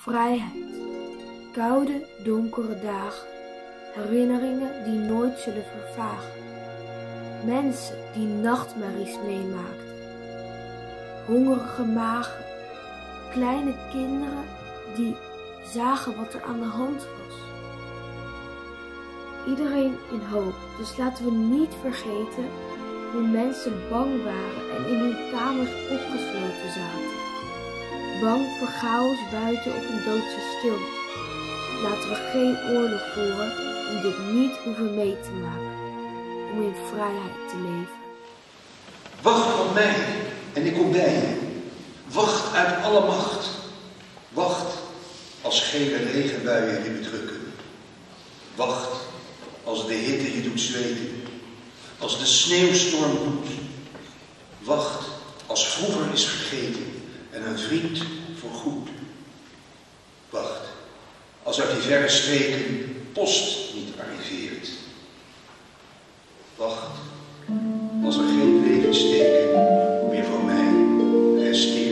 Vrijheid. Koude, donkere dagen. Herinneringen die nooit zullen vervagen. Mensen die nachtmerries meemaakten. Hongerige magen. Kleine kinderen die zagen wat er aan de hand was. Iedereen in hoop, dus laten we niet vergeten hoe mensen bang waren en in hun kamers opgesloten zaten. Bang voor chaos buiten of een doodse stilte. Laten we geen oorlog voeren om dit niet hoeven mee te maken. Om in vrijheid te leven. Wacht op mij en ik kom bij je. Wacht uit alle macht. Wacht als gele regenbuien je bedrukken. Wacht als de hitte je doet zweten. Als de sneeuwstorm doet. Wacht als vroeger is vergeten en een vriend voor goed. Wacht als uit die verre streken post niet arriveert. Wacht als er geen levensteken meer voor mij resteert.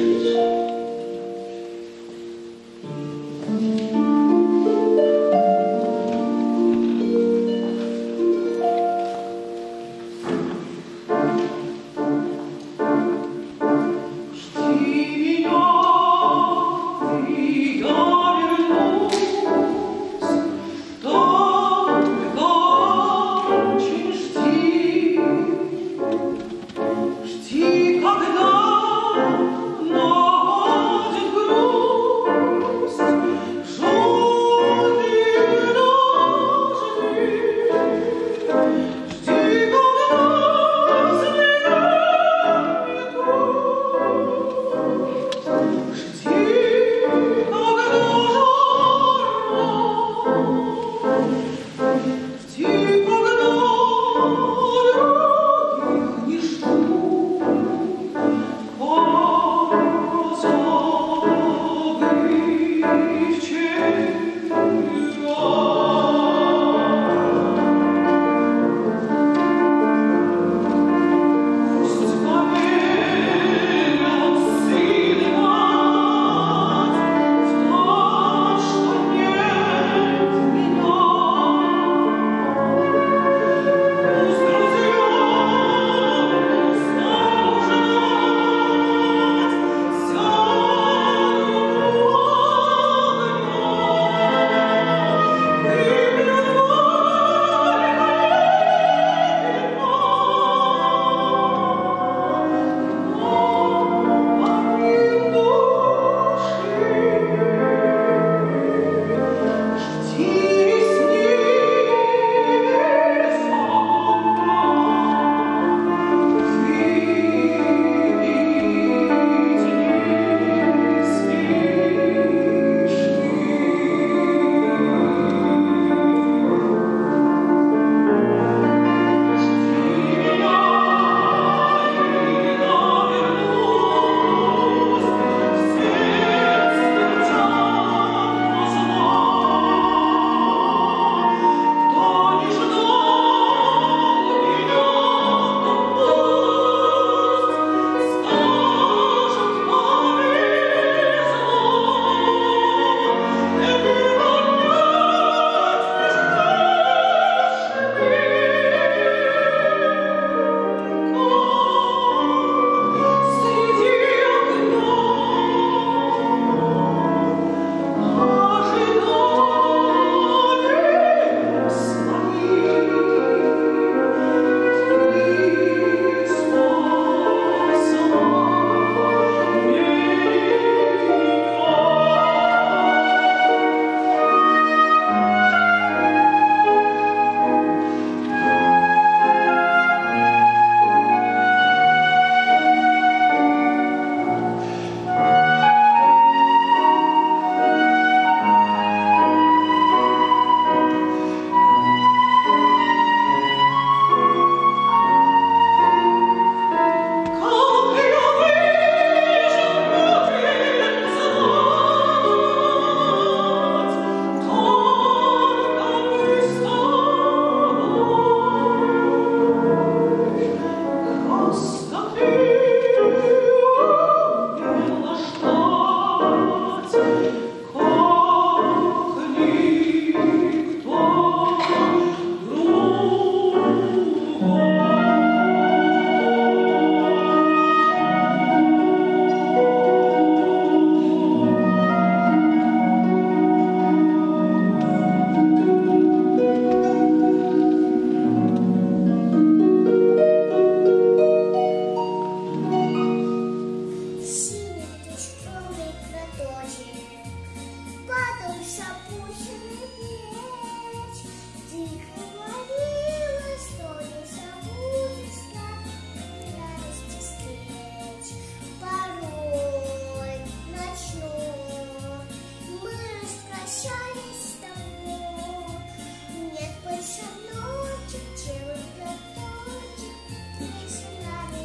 Падал с опущенный плеч, тихо молилась, то не забудешься радости встреч. Порой ночной мы распрощались с тобой. Нет больше ночи, целый платочек, если нами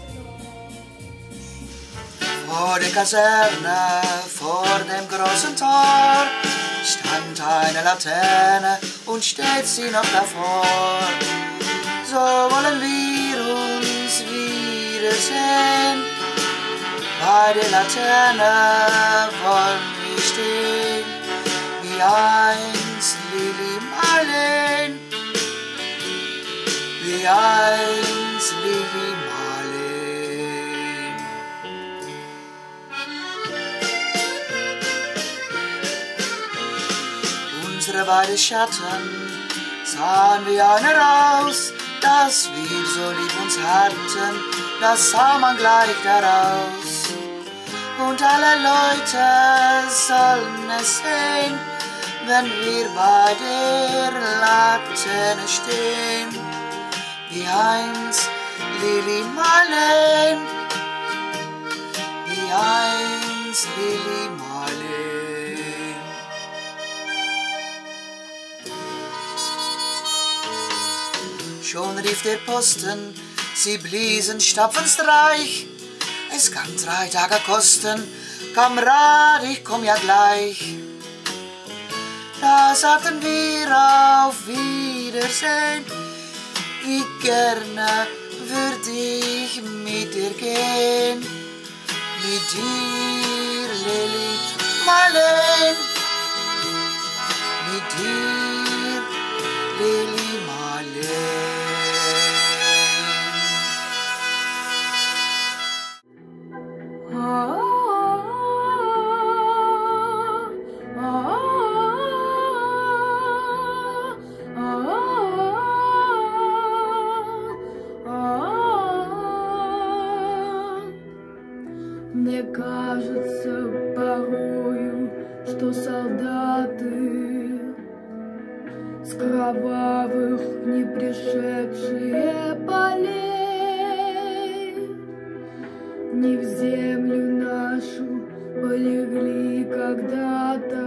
дотронь. Vor der Kaserne, vor dem großen Tor, stand eine Laterne und steht sie noch davor. So wollen wir uns wiedersehen, bei der Laterne wollen wir stehen, wie einst Lili Marleen, wie einst Lili Marleen. Unsere beiden Schatten sahen wie einer aus, dass wir so lieb uns hatten, das sah man gleich daraus. Und alle Leute sollen es sehen, wenn wir bei der Laterne stehen, wie einst Lili Marleen, wie einst Lili Marleen. Schon rief der Posten, sie bliesen Stapfenstreich. Es kann 3 Tage kosten, Kamerad, ich komm ja gleich. Da sagten wir auf Wiedersehen, wie gerne würd ich mit dir gehen. Mit dir, Lili Marleen, mit dir, Lili Marleen. Мне кажется порою, что солдаты с кровавых не пришедшие полей не в землю нашу полегли когда-то,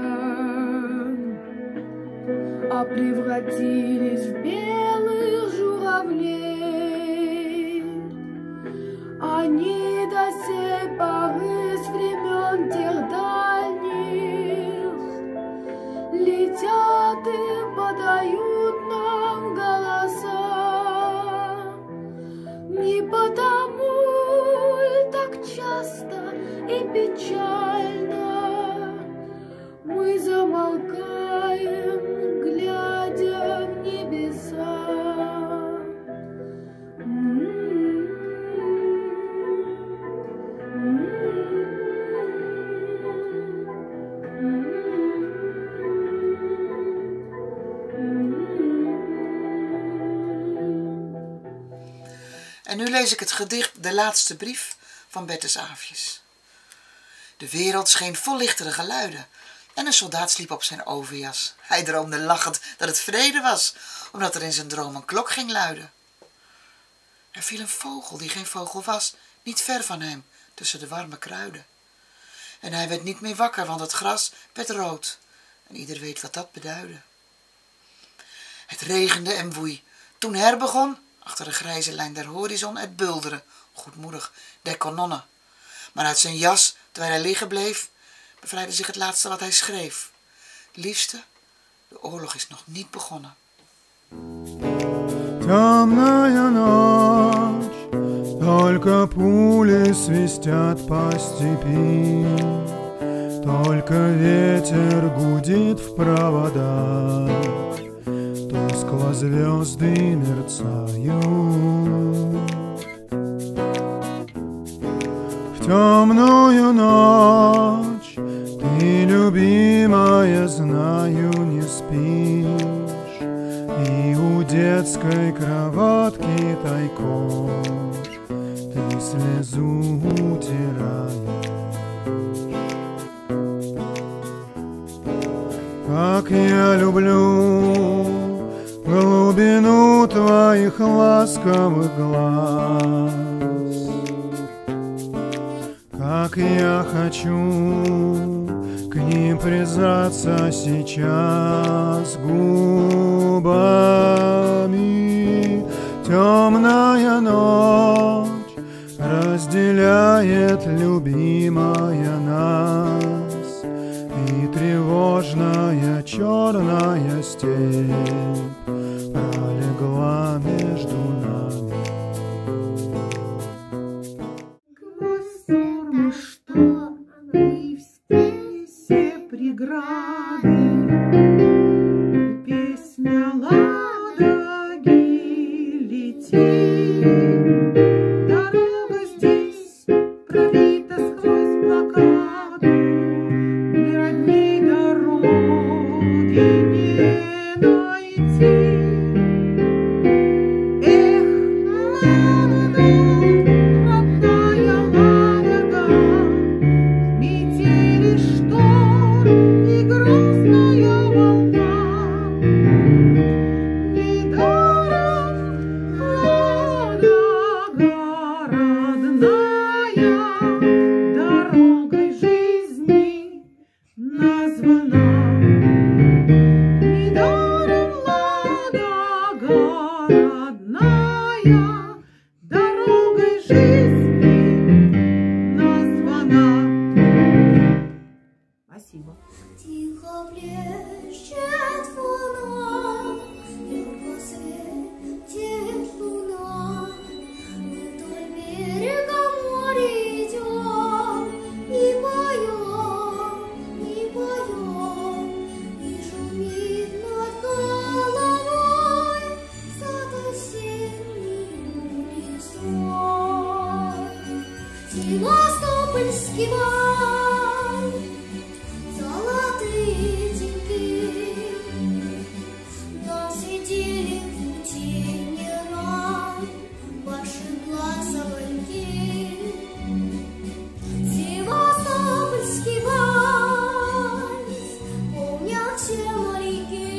а превратились в белых журавлей. Они до сей поры с времен тех дальних летят и подают нам голоса. Не потому ль так часто и печально мы замолкаем, глядя в небеса. En nu lees ik het gedicht De Laatste Brief van Bertus Aafjes. De wereld scheen vol lichtere geluiden en een soldaat sliep op zijn overjas. Hij droomde lachend dat het vrede was, omdat er in zijn droom een klok ging luiden. Er viel een vogel die geen vogel was, niet ver van hem, tussen de warme kruiden. En hij werd niet meer wakker, want het gras werd rood. En ieder weet wat dat beduidde. Het regende en woei. Toen herbegon, achter de grijze lijn der horizon, het bulderen, goedmoedig, der kanonnen. Maar uit zijn jas, terwijl hij liggen bleef, bevrijdde zich het laatste wat hij schreef. Liefste, de oorlog is nog niet begonnen. Темная ночь, только пули свистят по степи, только ветер гудит в проводах, тускло звезды мерцают. В темную ночь ты, любимая, знаю, не спишь, и у детской кроватки тайком ты слезу утираешь. как я люблю глубину твоих ласковых глаз, как я хочу к ним признаться сейчас губами. Темная ночь разделяет, любимая, нас, и тревожная черная степь пролегла между нами. Гвоздь штаны, все преграды, песня Ладоги летит. Дорога здесь пробита сквозь блокаду, мне родней дороги не найти. Эх, Ладога, родная Ладога, в метели шторм и грустная волна. Недаром Ладога, родная, дорогой жизни названа. Недаром Ладога, родная, дорогой жизни названа. Спасибо. Тихо плещет луна, ярко светит луна. Мы вдоль берега моря идем, и поем, и шумит над головой сад осенней листвой. Севастопольский май, золотые деньги, нам светили в пути не рай, ваши глаз огоньки. Севастопольский вальс помнят все моряки.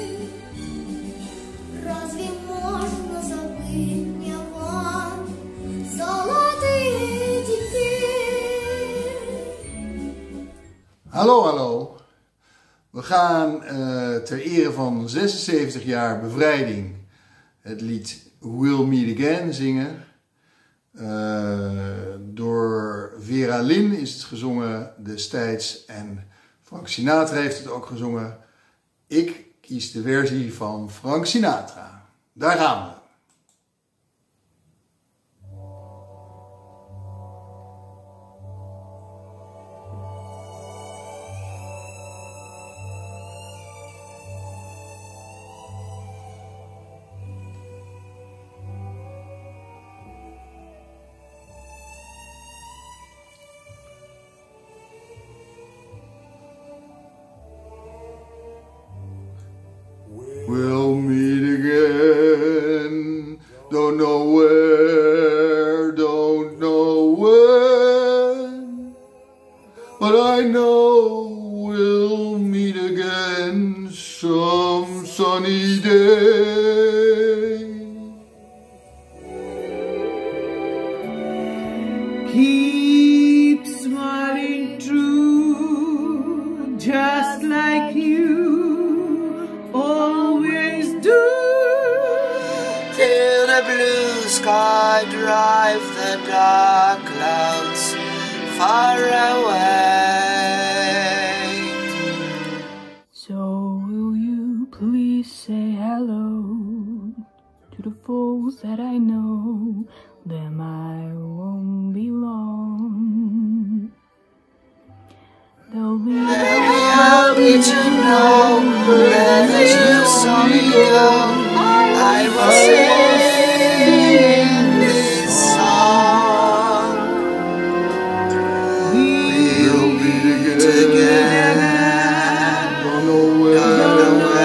Разве можно забыть мне вам золотые деньги? Hallo, hallo. We gaan ter ere van 76 jaar bevrijding het lied We'll Meet Again zingen. Door Vera Lynn is het gezongen destijds en Frank Sinatra heeft het ook gezongen. Ik kies de versie van Frank Sinatra. Daar gaan we. We'll meet again, don't know where, don't know when, but I know we'll meet again some sunny day. Keep smiling true, just like you always do. Till the blue sky drive the dark clouds far away. So will you please say hello to the folks that I know? Them I won't be long. They'll be happy to know that as you saw me go, I was singing this song. We'll meet again. Don't know where, Don't know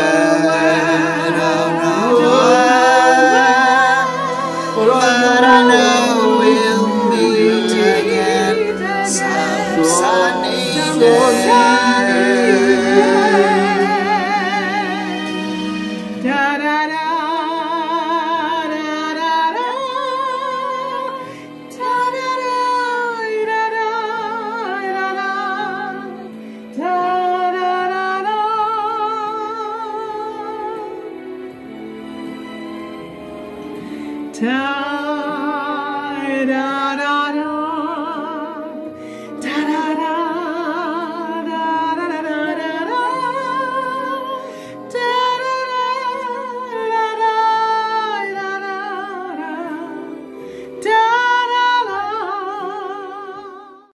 where, but I know we'll meet again some sunny day. time.